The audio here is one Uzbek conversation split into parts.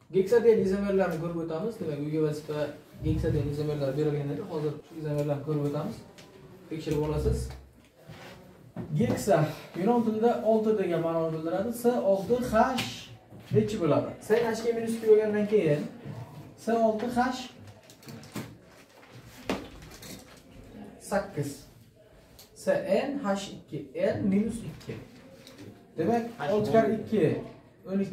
Geksaden izomerlarni ko'rib o'tamiz. Demak, uyga vazifa geksaden izomerlar berilgan edi. Hozir shu izomerlarni ko'rib o'tamiz. Tekshirib olasiz. Geksa yunon tilida 6 degan ma'noni bildiradi. S6H nechi bo'ladi? SH ga minus 2 bo'lgandan keyin S6H 8 SNH2 N minus 2. Demak 6 kar 2 12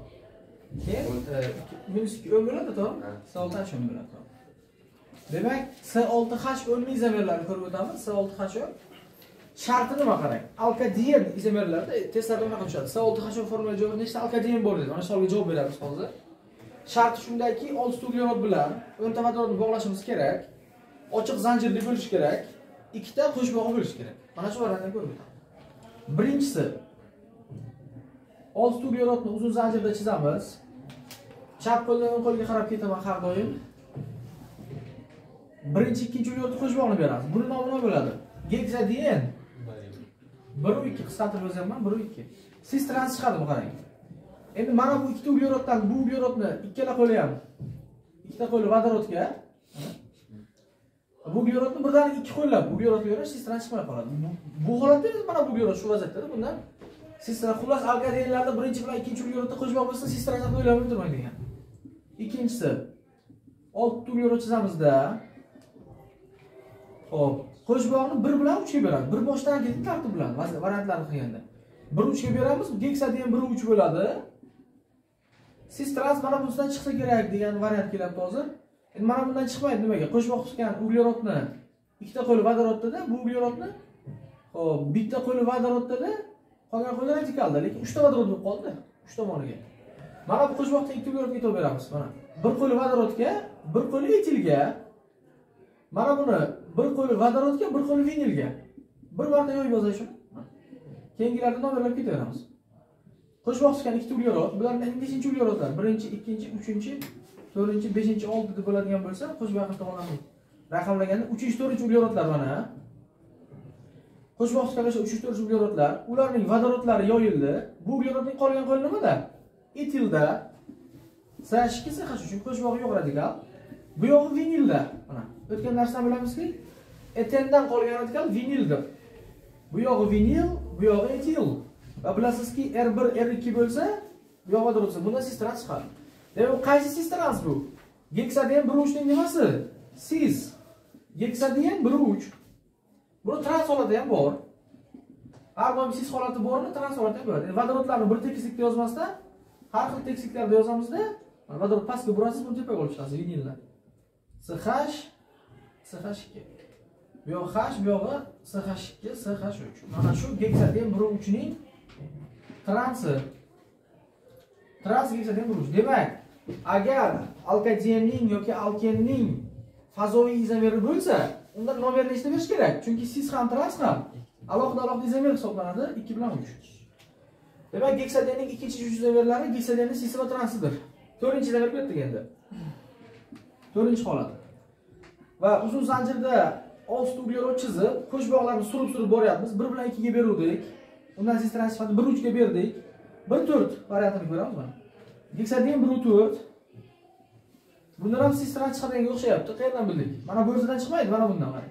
minus 2 10 bo'ladi, to'g'ri? S6H 10 bo'ladi. Demak, S6H 10 izomerlarni ko'rib o'tamiz. S6H sharti nima qarang? Alkaden izomerlarda testlarda nima tushadi? S6H formula javobi nechta alkaden bor dedi. Mana shu savolga javob beramiz hozir. Sharti shundayki, 6 uglerod bilan 10 ta vodorodni bog'lashimiz kerak. Ochiq zanjirli bo'lish kerak. 2 ta qo'shbog'i bo'lish kerak. Mana shu variantni ko'rib o'tamiz. Birinchisi 6 uglerodni uzun zanjirda chizamiz. Chap qo'ldan o'ng qo'lga qarab ketaman har doim. Birinchi, ikkinchi uglerodni qo'shbog'ini beramiz. Buni nomi nima bo'ladi? Geksaden 1 u 2 qisqartirib yozyapman, 1 u 2. Siz trans chiqadimi qarang. Endi mana bu ikkita ugleroddan bu uglerodni ikkala qo'li ham ikkita qo'li vodorodga, bu uglerodni birdan ikki qo'llab bu uglerodga berish siz trans chiqmay qoladi. Bu holatda mana bu uglerod shu vaziyatda, bundan siz xullas alkadenlarda birinchi bilan ikkinchi uglerodda qo'shboq bo'lsa siz trans o'ylab o'tirmang degan. Ikkinchisi 6 uglerod chizamizda. Xo'p, qo'shboqni 1 bilan 3 ga beramiz. Bir boshdan ketib tartib bilan variantlarni qilganda 1 3 ga beramiz. Geksaden 1 3 bo'ladi. Siz trans mana bundan chiqsa kerak degan variant kelyapti hozir. Endi mana bundan chiqmaydi nimaga? Qo'shboq chiqqan uglerodni ikkita qo'li vodorodda, bu uglerodni xo'p, bitta qo'li vodorodda, qolgan qo'li radikalda, lekin 3 ta vodorod bo'lib qoldi 3 tomoniga. Mana bu qo'shboqda 2 uglerodga yetib beramiz. Mana bir qo'li vodorodga, bir qo'li etilga. Mana buni bir qo'li vodorodga, bir qo'li vinilga. Bir marta yo'yib yozay shuni. Keyingilarni nomerlab ketaveramiz. Qo'shboq chiqqan 2 uglerod, bularning nechinchi uglerodlar? 1-ikkinchi, 3-chi, 4-chi, 5-chi, 6 deb bo'ladigan bo'lsa, qo'shboq tomonlama raqamlaganda 3-chi, 4-chi uglerodlar mana. Qo'shboq chiqqan o'sha 3-chi, 4-chi uglerodlar, ularning vodorodlari yoyildi. Bu uglerodning qolgan qo'li nimada? Etilda. SH2 SH uchun qo'shboq yo'q radikal. Bu yog'i vinilda. Mana o'tgan narsani bilamizki, etendan qolgan radikal vinildir. Bu yog'i vinil, bu yog'i etil. Va bilasizki, R1, R2 bo'lsa, bu yog'i vodorod bo'lsa, bundan sis trans chiqadi. Demak, qaysi sis trans bu? Geksaden 1 ning nimasi? Sis. Geksaden 1 Buni trans holati ham bor. Har doim sis holati bormi, trans holati ham bor. Vodorodlarni bir tekislikda yozmasdan, har xil tekisliklarda yozamizda, vodorod pastga burasiz, buni tepaga olib chiqasiz vinillar. SH SH2. Bu yoq H, bu yog'i SH2, SH3. Mana shu geksaden 1 ning transi. Trans geksaden 1. Demak, agar alkadenning yoki alkenning fazoviy izomeri bo'lsa, unda nomerni nechta berish kerak? Chunki sis ham trans ham alohida izomer hisoblanadi 2 bilan 3. Demak, geksadenning ikkinchi izomerlari geksadenning sisi va transidir. 4-izomer ketdik endi. 4-holat. Va uzun zanjirda 6 uglerod chizib, qo'shboqlarni surib boryapmiz. 1 bilan 2 ga beruvdik. Undan sis trans chiqadi, 1 3 ga berdik. 1 4 variantini ko'ramiz mana. Geksaden 1 4. Bundan ham sis trans chiqadiga o'xshayapti. Qayerdan bildik? Mana bu yerdan chiqmaydi, mana bundan qarang.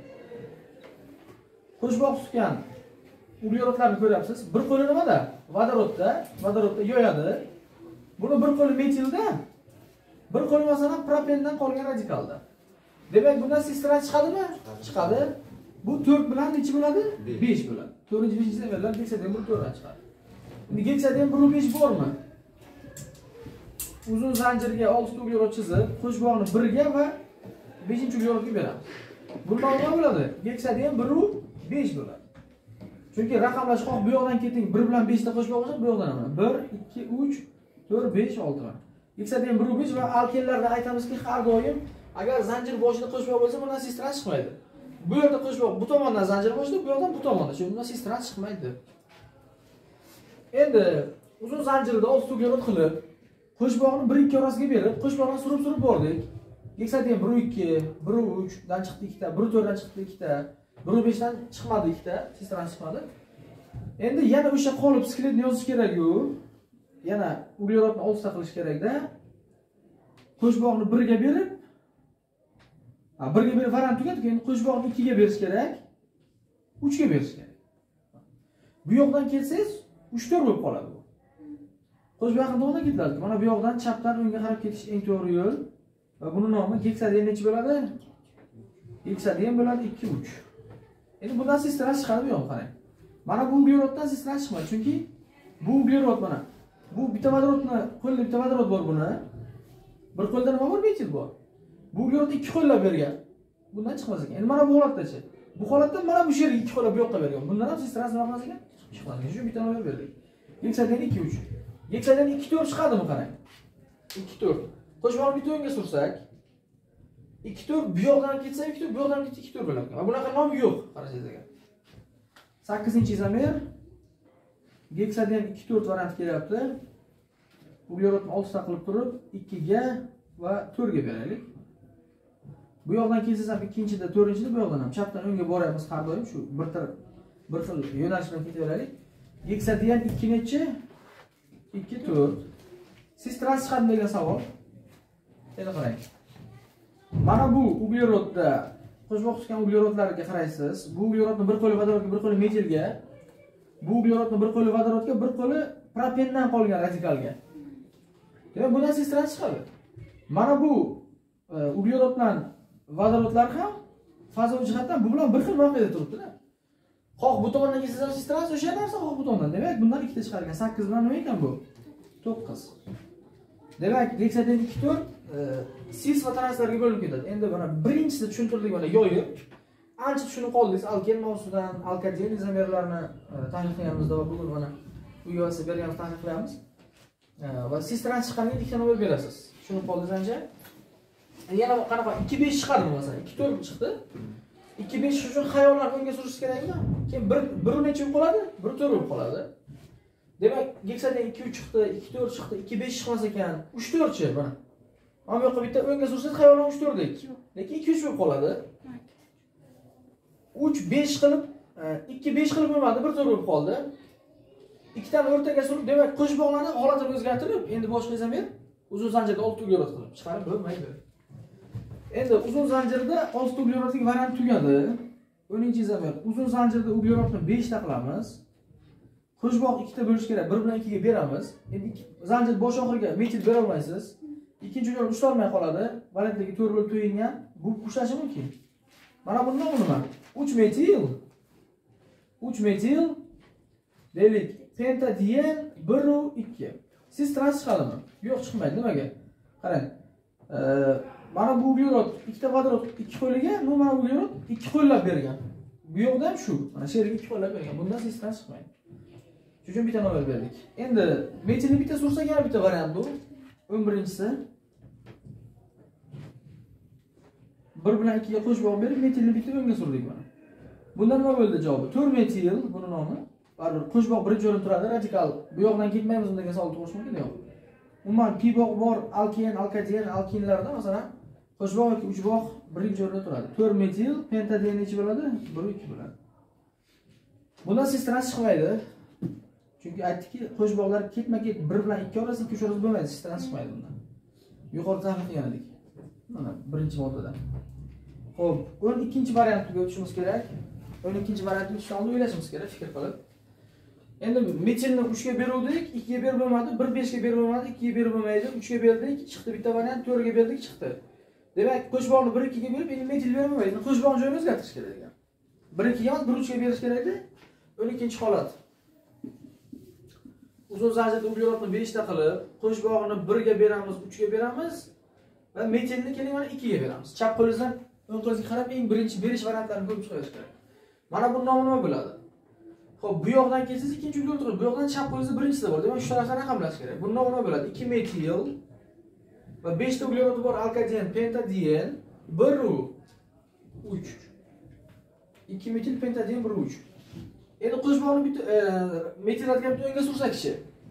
Qo'shboq tutgan uglerodlarni ko'ryapsiz. Bir qo'li nimada? Vodorodda yo'yadi. Buni bir qo'li metilda, bir qo'li masalan propendan qolgan radikalda. Demak, bundan sis trans chiqadimi? Chiqadi. Bu 4 bilan nechi bo'ladi? 5 bo'ladi. 4-5 izomerlar geksaden 1 4 dan chiqadi. Endi geksaden 1 5 bormi? Uzun zanjirga 6 uglerod chizib, qo'shboqni 1 ga va 5-uglerodga beramiz. Bundan nima bo'ladi? Geksaden 1 5 bo'ladi. Chunki raqamlash xoh bu yoqdan keting, 1 bilan 5 ta qo'shboq bo'lsa, bu yoqdan ham 1 2 3 4 5 6 va geksaden 1 5 va alkenlarda aytamizki, har doim agar zanjir boshida qo'shboq bo'lsa, bundan sis trans chiqmaydi. Bu yerda qo'shboq bu tomondan zanjir boshida, bu yoqdan bu tomonda. Shu bundan sis trans chiqmaydi. Endi uzun zanjirda 6 uglerod qilib, qo'shboqni 1 2 orasiga berib, qo'shboqni surib bordik. Geksaden 1 2, 1 3 dan chiqdi 2 ta, 1 4 dan chiqdi 2 ta, 1 5 dan chiqmadi 2 ta, sis trans chiqmadi. Endi yana o'sha qolib skeletni yozish kerak-ku. Yana uglerodni 6 ta qilish kerak-da. qo'shboqni 1 ga berib, 1 ga berib variant tugatib, keyin qo'shboqni 2 ga berish kerak, 3 ga berish kerak. Bu yoqdan kelsangiz 3-4 bo'lib qoladi bu. Qo'shboqni to'g'ridan ketiladi. Mana bu yoqdan chapdan o'ngga qarab ketish eng to'g'ri yo'l. Va buning nomi heksadian necha bo'ladi? Heksadian bo'ladi 2 3. Endi bundan sistra chiqadi bu yoq qarang. Mana bu ugleroddan sistra chiqmaydi, chunki bu uglerod mana. Bu bitta vodorodni, qo'lda bitta vodorod bor buni. Bir qo'lda nima bor? Metil bor. Bu uglerodni 2 qo'llab bergan. Bundan chiqmas ekan. Endi mana bu holatdachi. Bu holatda mana bu yerga 2 qo'llab bu yoqqa bergan. Bundan ham sistra nima qilmas ekan? Chiqmas. Shu bitta nima berdik. Heksadian 2 3. Heksadian 2 4 chiqadimi qarang. 2 4. Qo'shboqni bitta o'ngga sursak, 2 4 bu yoqdan ketsa 2 4 bu yoqdan ketsa 2 4 bo'lar. Va bunaqa nom yo'q, qarashingiz ekan. 8-izomer heksadian 2 4 variant kelyapti. Uglerodni oltita qilib turib 2 ga va 4 ga beraylik. Bu yoqdan kelsangiz ham ikkinchida, to'rtinchida bu yoqdan ham chapdan o'ngga boryapmiz har doim shu bir xil yo'nalish bilan ketaveraylik. Heksadian 2 necha? 2 4. Siz trans chiqadimi degan savol. Endi qarang. Mana bu uglerodda qo'shboq chiqqan uglerodlarga qaraysiz. Bu uglerodni bir qo'li vodorodga, bir qo'li metilga, bu uglerodni bir qo'li vodorodga, bir qo'li propendan qolgan radikalga. Demak, bundan siz trans chiqadi. Mana bu ugleroddan vodorodlar ham fazoviy jihatdan bu bilan bir xil mavqeda turibdi-da. Xoh bu tomondan kelsa siz trans o'sha narsa, xoh bu tomondan. Demak, bundan ikkita chiqargan. 8 bilan nima ekan bu? 9. Demak, heksadian 2 4 sis va translarga bo'linib ketadi. Endi mana birinchisida tushuntirdik mana yoyib. Ancha tushunib qoldingiz alken mavzusidan, alkaden izomerlarni tahlil qilganimizda va bugun mana bu yo'lsa berganimiz tahlil qilamiz. Va sis trans chiqqaniga ikkita nima berasiz. Tushunib qoldingiz ancha? Yana qanaqa 2 5 chiqadimi masalan? 2 4 chiqdi. 2 5 uchun xayollar o'ngga surish kerakmi? Keyin 1 necha bo'lib qoladi? 1 4 bo'lib qoladi. Demak, heksadian 2 3 chiqdi, 2 4 chiqdi, 2 5 chiqmas ekan. 3 4 chi mana. Mana bu yoqqa bitta o'ngga sursangiz xayollar 3 4 dek. Lekin 2 3 bo'lib qoladi. 3 5 qilib, 2 5 qilib bo'lmadi, 1 4 bo'lib qoldi. Ikkitani o'rtaga surib, demak, qo'shboqlarni holatini o'zgartirib, endi boshqa izomer uzun zanjirda 6 uglerod qilib chiqarib bo'lmaydi. Endi uzun zanjirda 6 uglerodlik variant tugadi. 10-izomer uzun zanjirda uglerodni 5 ta qilamiz. Qo'shboq 2 ta bo'lish kerak, 1 bilan 2 ga beramiz. Endi zanjir bosh oxiriga metil bera olmaysiz. Ikkinchi ular ushlolmay qoladi. Valentligi 4 bo'lib to'yingan. Bu ushlashi mumkin. Mana bundan nima? 3 metil. 3 metil deylik. Pentadien 1 u 2. Siz trans chiqadimi? Yo'q, chiqmaydi. Nimaga? Qarang. Mana bu uglerod, ikkita vodorod 2 qo'liga, mana bu uglerod 2 qo'llab bergan. Bu yoqda ham shu. Mana shu yerga 2 qo'llab bergan. Bundan siz trans chiqmaydi. Shuning uchun bitta nima berdik. Endi metilni bitta sursak yana bitta variant bu. 11-si 1 bilan 2 ga qo'shboq berib metilni bitta o'ngga surdik mana. Bunda nima bo'ldi javobi? 4 metil buni nomi. Baribir qo'shboq birinchi o'rinda turadi, radikal. Bu yoqdan ketmaymiz degan savol tug'ilishi mumkin yo'q. Umuman pi bog' bor, alken, alkaden, alkinlarda masalan qo'shboq yoki uchboq birinchi o'rinda turadi. 4 metil, pentadien necha bo'ladi? 1 2 bo'ladi. Bundan siz trans chiqmaydi. Chunki aytdiki, qo'shboqlar ketma-ket 1 bilan 2 orasi, 2 3 orasi bo'lmaydi, siz trans chiqmaydi bundan. Yuqorida tahlil qilgan edik. Mana birinchi moddada. Xo'p, 12-variantga o'tishimiz kerak. 12-variantni tushunishni oldin o'ylashimiz kerak, fikr qilib. Endi metilni 3 ga beruvdik, 2 ga berib bo'lmadi, 1 5 ga berib bo'lmadi, 2 ga berib bo'lmaydi, 3 ga berdik, chiqdi bitta variant, 4 ga berdik, chiqdi. Demak, qo'shboqni 1 2 ga berib, endi metil bermaydi. Qo'shboqni joyini o'zgartirish kerak ekan. 1 2 ga emas, 1 3 ga berish kerak edi. 12-holat. Uzun zanjirda uglerodni 5 ta qilib, qo'shboqni 1 ga beramiz, 3 ga beramiz va metilni keling mana 2 ga beramiz. Chap qo'lingizdan o'ng qo'lingizga qarab eng birinchi berish variantlarini ko'rib chiqish kerak. Mana bu nomi nima bo'ladi? Xo'p, bu yoqdan kelsangiz ikkinchi uglerd turadi. Bu yoqdan chap qo'lingizda birinchisi bor. Demak, shu tarafdan raqamlash kerak. Bu nomi nima bo'ladi? 2 metil va 5 ta uglerod bor, alkaden, pentadien 1 u 3. 2 metil, pentadien 1 u 3. Endi qo'shboqni bitta metil radikalni o'ngga sursak-chi.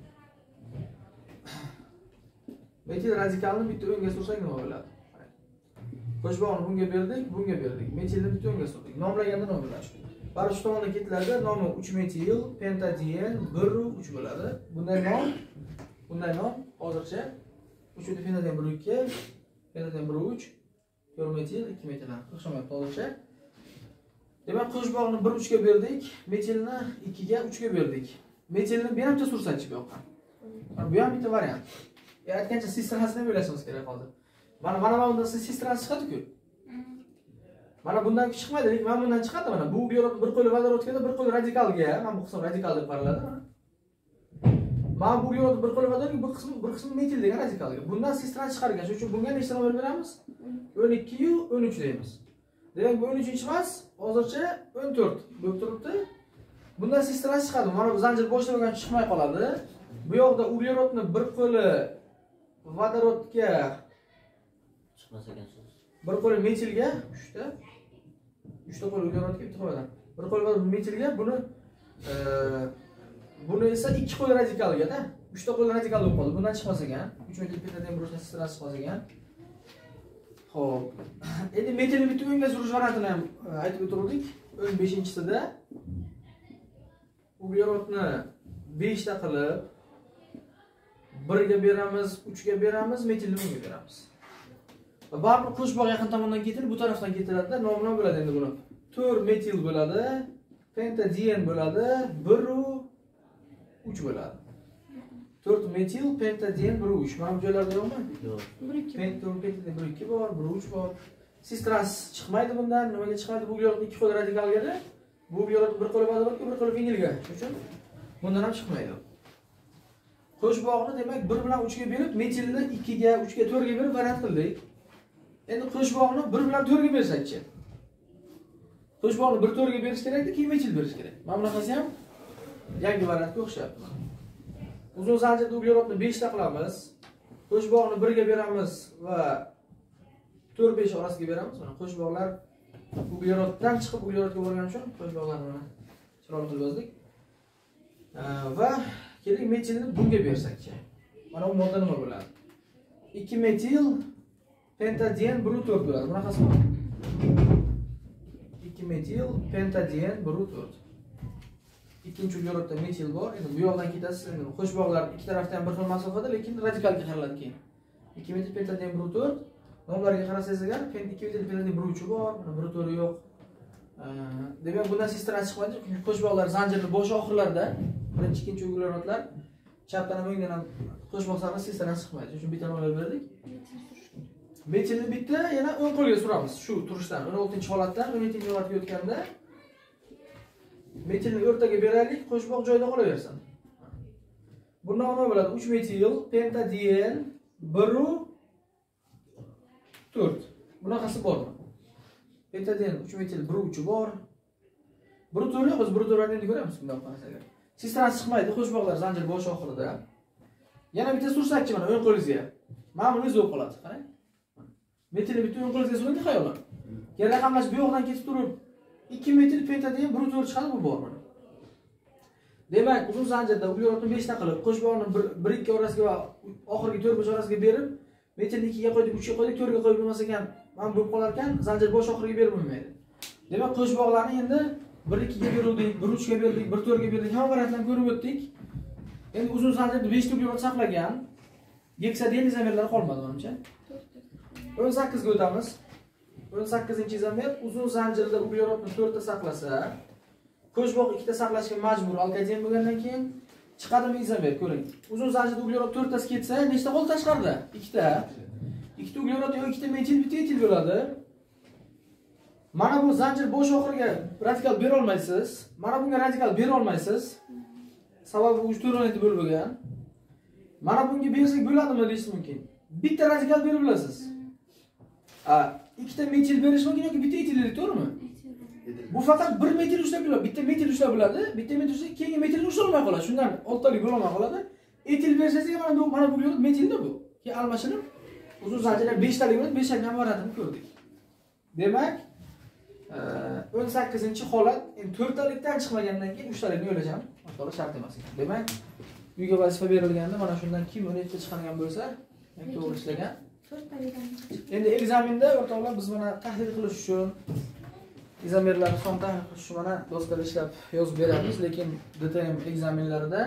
Metil radikalni bitta o'ngga sursak nima bo'ladi? Qo'shboqni bunga berdik, bunga berdik. Metilni bitta o'ngga surdik. Nomlaganda nima bo'ladi? Bari shu tomonga ketlarida nomi 3 metil, pentadien 1 u 3 bo'ladi. Bunday nom hozircha 3 pentadien 1 2, pentadian 1 3 4 metil 2 metil o'xshamayapti hozircha. Demak, qo'shboqni 1 3 ga berdik, metilni 2 ga 3 ga berdik. Metilni bir hamcha sursakchi bu yoqqa. Mana bu ham bitta variant. Aytgancha sisternasini ham o'ylashimiz kerak hozir. Mana bundan sisternasi chiqadi-ku. Mana bundan chiqmaydi, lekin mana bundan chiqadi mana. Bu uglorod bir qo'li vodorodga, bir qo'li radikalga, mana bu qism radikal deb qaraladi mana. Mana bu uglorod bir qo'li vodorodga, bir qismi metil degan radikalga. Bundan sistern chiqargan. Shuning uchun bunga nechta nomor beramiz? 12 yu 13 deymiz. Demak, bu 13 emas, hozircha 14 bo'lib turibdi. Bundan sistern chiqadi. Mana bu zanjir bo'shda bo'lgan chiqmay qoladi. Bu yoqda uglerodni bir qo'li vodorodga chiqmas ekansiz. Bir qo'li metilga 3 ta qo'l uglerodga bitta qo'ydan. Bir qo'l metilga buni esa 2 qo'l radikalga-da. 3 ta qo'l radikal bo'lib qoldi. Bundan chiqmas ekan. 3 metil pentadian burchdan sistern chiqmas ekan. Xo'p. Endi metilni bitta o'ngga surish variantini ham aytib o'tirdik. 15-sida uglerodni 5 ta qilib 1 ga beramiz, 3 ga beramiz, metilni 1 ga beramiz. Baribir qo'shboq yaqin tomondan ketilib, bu tarafdan ketiladi-da, nomini bo'ladi endi buni. 4 metil bo'ladi, pentadian bo'ladi, 1 u 3 bo'ladi. 4 metil, pentadian, 1 u 3. Mana bu joylarda yo'qmi? Yo'q. 1 2 bor, 1 3 bor. Sisternasi chiqmaydi bundan. Nimaga chiqmaydi? Bu uglorod 2 qo'l radikalga-da. Bu uglorod bir qo'l vodorodga, bir qo'l vinilga. Shuning uchun bundan ham chiqmaydi. Qo'shboqni demak 1 bilan 3 ga berib, metilni 2 ga, 3 ga, 4 ga berib variant qildik. Endi qo'shboqni 1 bilan 4 ga bersak-chi. Qo'shboqni 1 4 ga berish kerak-da, keyin metil berish kerak. Mana bunaqasi ham yangi variantga o'xshayapti. Uzun zanjirda uglerodni 5 ta qilamiz. Qo'shboqni 1 ga beramiz va 4 5 orasiga beramiz. Mana qo'shboqlar ugleroddan chiqib uglerodga borgani uchun qo'shboqlarni mana chiroyli qilib yozdik. Va keling metilni bunga bersak-chi. Mana bu modda nima bo'ladi? 2 metil pentadian 1 4 bo'ladi. Bunaqasi bor. 2 metil pentadian 1 4. Ikkinchi uglerodda metil bor. Endi bu yoqdan ketasiz. Endi qo'shboqlar ikki tarafdan bir xil masofada, lekin radikalga qaraladi keyin. 2 metil pentadian 1 4. Nomlarga qarasangiz agar 2 metil pentadian 1 3 bor, mana 1 4 yo'q. Demak, bundan sistern chiqmaydi. Chunki qo'shboqlar zanjirning bosh oxirlarida birinchi, ikkinchi uglerodlar chapdan ham o'ngdan ham qo'shboq sari sistern chiqmaydi. Shuning uchun bitta nomlar berdik. Metilni bitta yana o'ng qo'lga suramiz. Shu turishdan 16-holatdan 17-holatga o'tganda metilni o'rtaga beraylik, qo'shboq joyida qolaversin. Bundan nima bo'ladi? 3 metil pentadian 1 u 4. Bunaqasi bormi? Pentadian 3 metil 1 3 bor. 1 4 yo'q, biz 1 4 endi ko'ramiz bunday qarasak. Sistern chiqmaydi, qo'shboqlar zanjir bosh oxirida. Yana bitta sursakchi mana o'ng qo'lingizga. Mana buni o'zi bo'lib qoladi, qarang. Metilni bitta o'ng qo'lingizga suring, xayolan. Keyin raqamlash bu yoqdan ketib turib 2 metil pentadian 1 4 chiqadi, bu bor mana. Demak, uzun zanjirda uglerodni 5 ta qilib, qo'shboqni 1 2 orasiga va oxirgi 4 5 orasiga berib, metilni 2 ga qo'ydik, 3 ga qo'ydik, 4 ga qo'yib bo'lmas ekan, mana bo'lib qolar ekan, zanjir bosh oxiriga berib bo'lmaydi. Demak, qo'shboqlarni endi 1 2 ga berdik, 1 3 ga berdik, 1 4 ga berdik, hamma variantlarni ko'rib o'tdik. Endi uzun zanjirda 5 ta uglorod saqlagan heksadian izomerlar qolmadi menimcha. 18 ga o'tamiz. 18-izomer uzun zanjirda uglerodni 4 ta saqlasa, qo'shboq 2 ta saqlashga majbur alkaden bo'lgandan keyin chiqadimi izomer, ko'ring. Uzun zanjirda uglerod 4 tasi ketsa, nechta qoldi tashqarida? 2 ta. 2 ta uglerod yoki 2 ta metil, bitta etil bo'ladi. Mana bu zanjir bosh oxiriga radikal bera olmaysiz. Mana bunga radikal bera olmaysiz. Sababi u 4 bo'lib bo'lgan. Mana bunga bersak bo'ladimi deyish mumkin. Bitta radikal berib bilasiz. 2 ta metil berish mumkin yoki bitta etil berish, to'g'rimi? Bu faqat 1 metil ushlab biladi, bitta metil ushlab biladi, bitta metil ushlab keyingi metilni ushlab olmay qoladi. Shundan oltalik bo'la olmay qoladi. Etil bersangiz mana bu uglorod metilda bu. Keyin almashinib uzun zanjirlar 5 talik bo'ladi, 5 talik variantini ko'rdik. Demak, 18-holat, endi 4 talikdan chiqmagandan keyin 3 talikni o'ylasham, boshqa shart emas ekan. Demak, uyga vazifa berilganda mana shundan kim 17 ta chiqargan bo'lsa, to'g'ri ishlagan. 4 talikdan. Endi ekzaminda o'rtoqlar biz mana tahlil qilish uchun izomerlarni son tahlil qilish uchun mana doskada ishlab yozib beramiz, lekin DTM ekzaminlarida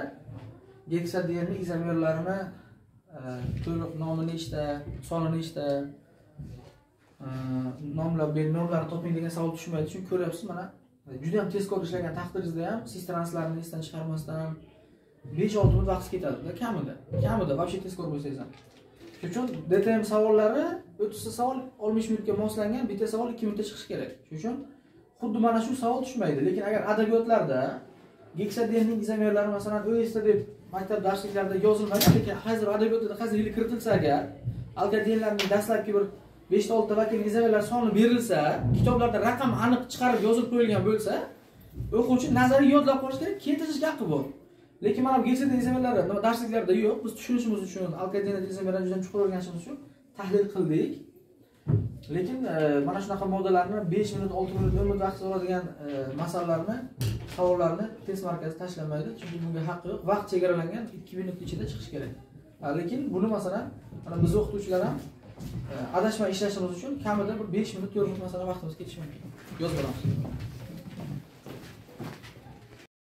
heksadianning izomerlarini to'liq nomi nechta, soni nechta, nomlab nomlarni toping degan savol tushmaydi. Chunki ko'ryapsiz, mana juda ham tezkor ishlagan taqdiringizda ham siz translarini esdan chiqarmasdan 5-6 minut vaqt ketadi kamida. Kamida вообще tezkor bo'lsangiz ham. Shuning uchun DTM savollari 30 savol 60 minutga moslangan, bitta savol 2 minutda chiqishi kerak. Shuning uchun xuddi mana shu savol tushmaydi. Lekin agar adabiyotlarda Geksadenning izomerlari masalan OST deb maktab darsliklarida yozilmagan, lekin hozir adabiyotda hozir yili kiritilsa agar alkadenlarning dastlabki bir 5-6 vakil izomerlar soni berilsa, kitoblarda raqam aniq chiqarib yozib qo'yilgan bo'lsa, o'quvchi nazariy yodlab qolish kerak, keltirishga haqqi bor. Lekin mana bu Geksaden izomerlari darsliklarda yo'q. Biz tushunishimiz uchun, alkaden izomerlarni juda chuqur o'rganishimiz uchun tahlil qildik. Lekin mana shunaqa moddalarni 5 minut, 6 minut, 10 minut vaqt oladigan masalalarni, savollarni test markazi tashlamaydi. Chunki bunga haqqi yo'q. Vaqt chegaralangan 2 minut ichida chiqish kerak. Lekin buni masalan, mana biz o'qituvchilar ham adashmay ishlashimiz uchun kamida bir 5 minut, 4 minut masalan vaqtimiz ketishi mumkin. Yozib olamiz.